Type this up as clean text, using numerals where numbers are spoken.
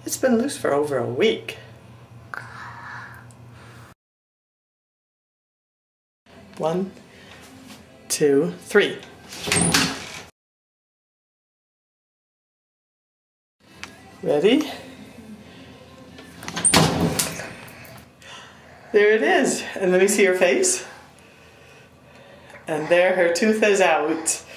It's been loose for over a week. One, two, three. Ready? There it is. And let me see her face. And there her tooth is out.